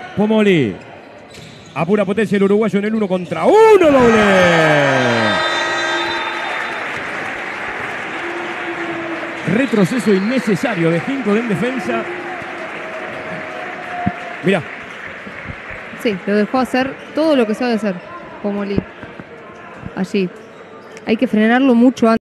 Pomoli. A pura potencia el uruguayo en el 1 contra 1, doble. Retroceso innecesario de Ginkgo en defensa. Mirá. Sí, lo dejó hacer todo lo que sabe hacer Pomoli. Allí. Hay que frenarlo mucho antes.